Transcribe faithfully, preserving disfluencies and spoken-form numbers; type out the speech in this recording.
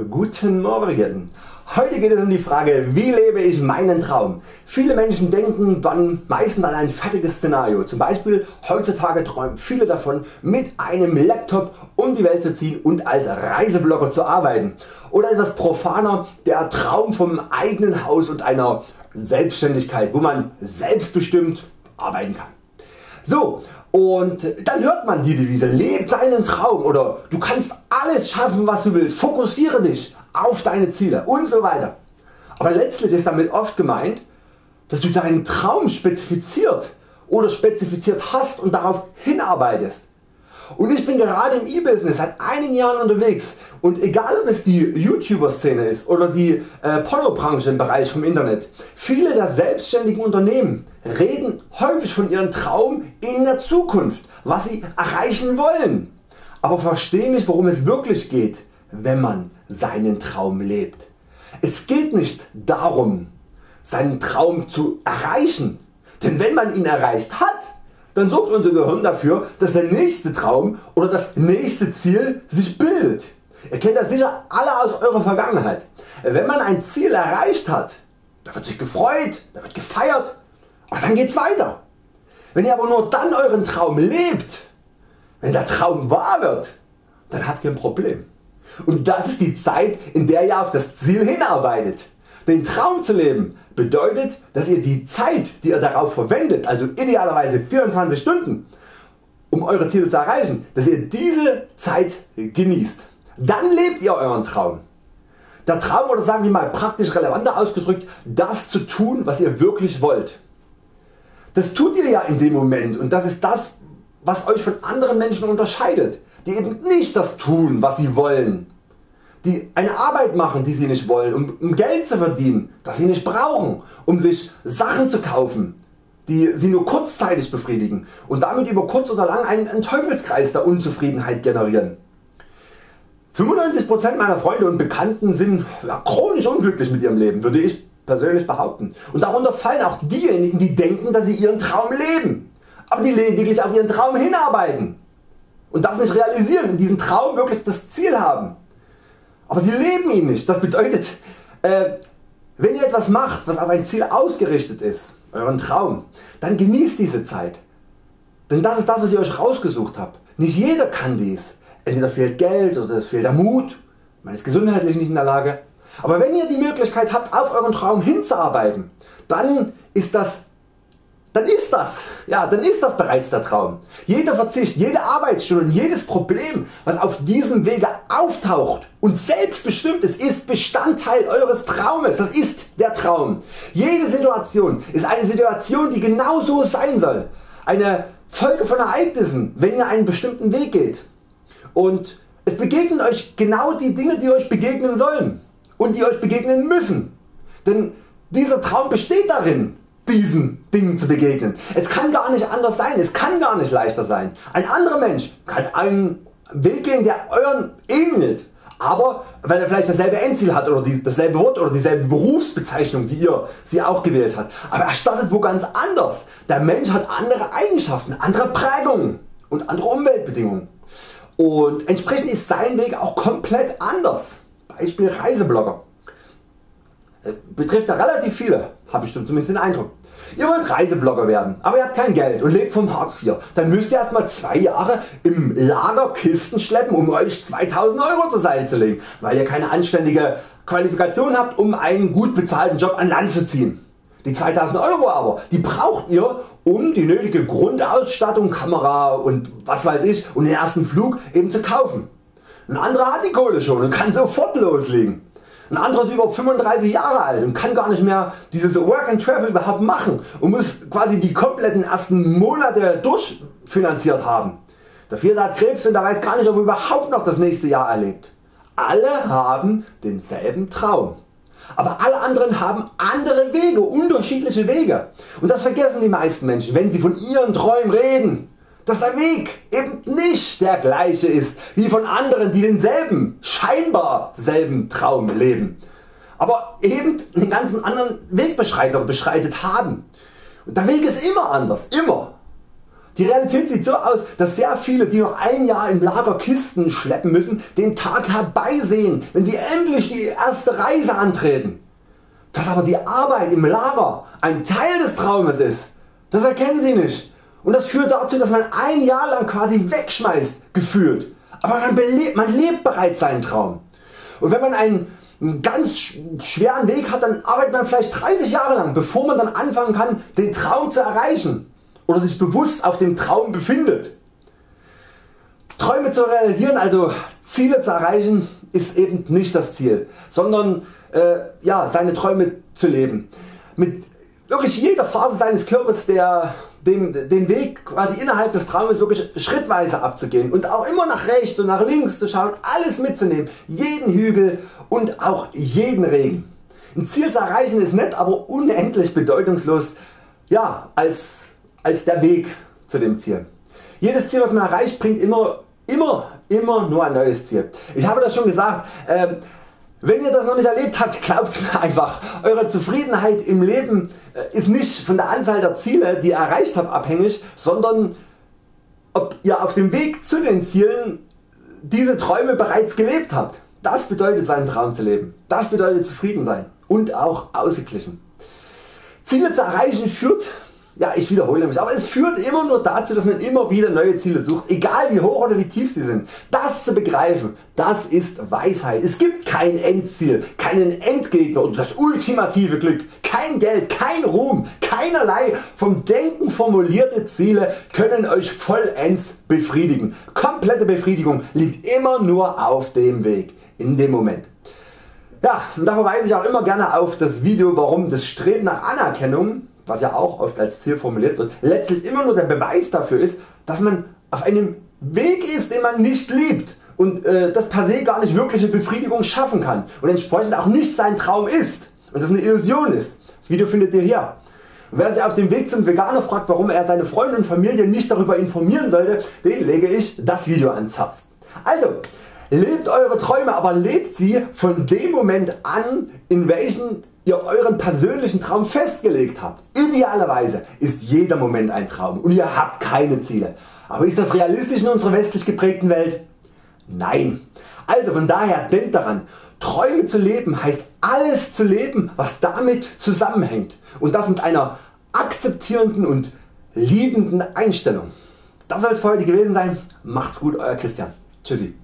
Guten Morgen. Heute geht es um die Frage, wie lebe ich meinen Traum. Viele Menschen denken dann meistens an ein fertiges Szenario. Zum Beispiel heutzutage träumen viele davon, mit einem Laptop um die Welt zu ziehen und als Reiseblogger zu arbeiten. Oder etwas profaner, der Traum vom eigenen Haus und einer Selbstständigkeit, wo man selbstbestimmt arbeiten kann. So, und dann hört man die Devise, leb deinen Traum oder du kannst alles schaffen was du willst, fokussiere dich auf deine Ziele und so weiter. Aber letztlich ist damit oft gemeint, dass du deinen Traum spezifiziert oder spezifiziert hast und darauf hinarbeitest. Und ich bin gerade im E-Business seit einigen Jahren unterwegs und egal ob es die YouTuber Szene ist oder die äh, Pornobranche im Bereich vom Internet, viele der selbstständigen Unternehmen reden häufig von ihrem Traum in der Zukunft, was sie erreichen wollen, aber verstehen nicht worum es wirklich geht, wenn man seinen Traum lebt. Es geht nicht darum seinen Traum zu erreichen, denn wenn man ihn erreicht hat, dann sorgt unser Gehirn dafür, dass der nächste Traum oder das nächste Ziel sich bildet. Ihr kennt das sicher alle aus eurer Vergangenheit. Wenn man ein Ziel erreicht hat, da wird sich gefreut, da wird gefeiert, aber dann geht's weiter. Wenn ihr aber nur dann euren Traum lebt, wenn der Traum wahr wird, dann habt ihr ein Problem. Und das ist die Zeit, in der ihr auf das Ziel hinarbeitet. Den Traum zu leben bedeutet, dass ihr die Zeit die ihr darauf verwendet, also idealerweise vierundzwanzig Stunden um eure Ziele zu erreichen, dass ihr diese Zeit genießt. Dann lebt ihr euren Traum. Der Traum, oder sagen wir mal praktisch relevanter ausgedrückt, das zu tun was ihr wirklich wollt. Das tut ihr ja in dem Moment und das ist das was Euch von anderen Menschen unterscheidet, die eben nicht das tun was sie wollen, die eine Arbeit machen die sie nicht wollen, um, um Geld zu verdienen das sie nicht brauchen, um sich Sachen zu kaufen die sie nur kurzzeitig befriedigen und damit über kurz oder lang einen, einen Teufelskreis der Unzufriedenheit generieren. fünfundneunzig Prozent meiner Freunde und Bekannten sind ja, chronisch unglücklich mit ihrem Leben, würde ich persönlich behaupten, und darunter fallen auch diejenigen die denken dass sie ihren Traum leben, aber die lediglich auf ihren Traum hinarbeiten und das nicht realisieren und diesen Traum wirklich das Ziel haben. Aber sie leben ihn nicht. Das bedeutet, äh, wenn ihr etwas macht was auf ein Ziel ausgerichtet ist, euren Traum, dann genießt diese Zeit. Denn das ist das was ihr Euch rausgesucht habt. Nicht jeder kann dies. Entweder fehlt Geld oder es fehlt der Mut, man ist gesundheitlich nicht in der Lage. Aber wenn ihr die Möglichkeit habt auf euren Traum hinzuarbeiten, dann ist das Dann ist das, ja, dann ist das bereits der Traum. Jeder Verzicht, jede Arbeitsstunde und jedes Problem was auf diesem Wege auftaucht und selbstbestimmt ist, ist Bestandteil Eures Traumes. Das ist der Traum. Jede Situation ist eine Situation die genau so sein soll. Eine Folge von Ereignissen wenn ihr einen bestimmten Weg geht. Und es begegnen Euch genau die Dinge die Euch begegnen sollen und die Euch begegnen müssen. Denn dieser Traum besteht darin, diesen Dingen zu begegnen. Es kann gar nicht anders sein, es kann gar nicht leichter sein. Ein anderer Mensch kann einen Weg gehen der euren ähnelt, aber weil er vielleicht dasselbe Endziel hat oder dasselbe Wort oder dieselbe Berufsbezeichnung wie ihr sie auch gewählt hat, aber er startet wo ganz anders. Der Mensch hat andere Eigenschaften, andere Prägungen und andere Umweltbedingungen und entsprechend ist sein Weg auch komplett anders. Beispiel Reiseblogger. Betrifft da relativ viele, habe ich zumindest den Eindruck. Ihr wollt Reiseblogger werden, aber ihr habt kein Geld und lebt vom Hartz vier. Dann müsst ihr erstmal zwei Jahre im Lager Kisten schleppen um Euch zweitausend Euro zur Seite zu legen, weil ihr keine anständige Qualifikation habt um einen gut bezahlten Job an Land zu ziehen. Die zweitausend Euro aber, die braucht ihr um die nötige Grundausstattung, Kamera und was weiß ich und den ersten Flug eben zu kaufen. Ein anderer hat die Kohle schon und kann sofort loslegen. Ein anderer ist über fünfunddreißig Jahre alt und kann gar nicht mehr dieses Work and Travel überhaupt machen und muss quasi die kompletten ersten Monate durchfinanziert haben. Der vierte hat Krebs und der weiß gar nicht ob er überhaupt noch das nächste Jahr erlebt. Alle haben denselben Traum. Aber alle anderen haben andere Wege, unterschiedliche Wege. Und das vergessen die meisten Menschen wenn sie von ihren Träumen reden. Dass der Weg eben nicht der gleiche ist wie von anderen die denselben, scheinbar selben Traum leben, aber eben einen ganzen anderen Weg beschreitet oder beschreitet haben. Und der Weg ist immer anders, immer. Die Realität sieht so aus, dass sehr viele, die noch ein Jahr im Lager Kisten schleppen müssen, den Tag herbeisehen, wenn sie endlich die erste Reise antreten. Dass aber die Arbeit im Lager ein Teil des Traumes ist, das erkennen sie nicht. Und das führt dazu, dass man ein Jahr lang quasi wegschmeißt, gefühlt. Aber man, belebt, man lebt bereits seinen Traum. Und wenn man einen ganz schweren Weg hat, dann arbeitet man vielleicht dreißig Jahre lang, bevor man dann anfangen kann, den Traum zu erreichen oder sich bewusst auf dem Traum befindet. Träume zu realisieren, also Ziele zu erreichen, ist eben nicht das Ziel, sondern äh, ja, seine Träume zu leben. Mit wirklich jeder Phase seines Körpers der, dem, den Weg quasi innerhalb des Traumes wirklich schrittweise abzugehen und auch immer nach rechts und nach links zu schauen, alles mitzunehmen, jeden Hügel und auch jeden Regen. Ein Ziel zu erreichen ist nett, aber unendlich bedeutungslos, ja, als, als der Weg zu dem Ziel. Jedes Ziel, was man erreicht, bringt immer, immer, immer nur ein neues Ziel. Ich habe das schon gesagt, äh, wenn ihr das noch nicht erlebt habt, glaubt mir einfach, eure Zufriedenheit im Leben ist nicht von der Anzahl der Ziele, die ihr erreicht habt, abhängig, sondern ob ihr auf dem Weg zu den Zielen diese Träume bereits gelebt habt. Das bedeutet, seinen Traum zu leben. Das bedeutet zufrieden sein und auch ausgeglichen. Ziele zu erreichen führt, ja, ich wiederhole mich, aber es führt immer nur dazu, dass man immer wieder neue Ziele sucht, egal wie hoch oder wie tief sie sind. Das zu begreifen, das ist Weisheit. Es gibt kein Endziel, keinen Endgegner oder das ultimative Glück, kein Geld, kein Ruhm, keinerlei vom Denken formulierte Ziele können Euch vollends befriedigen. Komplette Befriedigung liegt immer nur auf dem Weg, in dem Moment. Ja, und da verweise ich auch immer gerne auf das Video, warum das Streben nach Anerkennung, was ja auch oft als Ziel formuliert wird, letztlich immer nur der Beweis dafür ist, dass man auf einem Weg ist, den man nicht liebt und äh, das per se gar nicht wirkliche Befriedigung schaffen kann und entsprechend auch nicht sein Traum ist und das eine Illusion ist. Das Video findet ihr hier. Und wer sich auf dem Weg zum Veganer fragt, warum er seine Freunde und Familie nicht darüber informieren sollte, den lege ich das Video ans Herz. Also, lebt Eure Träume, aber lebt sie von dem Moment an, in welchem ihr Euren persönlichen Traum festgelegt habt. Idealerweise ist jeder Moment ein Traum und ihr habt keine Ziele. Aber ist das realistisch in unserer westlich geprägten Welt? Nein. Also von daher denkt daran, Träume zu leben heißt alles zu leben, was damit zusammenhängt, und das mit einer akzeptierenden und liebenden Einstellung. Das soll es für heute gewesen sein. Macht's gut, Euer Christian. Tschüssi.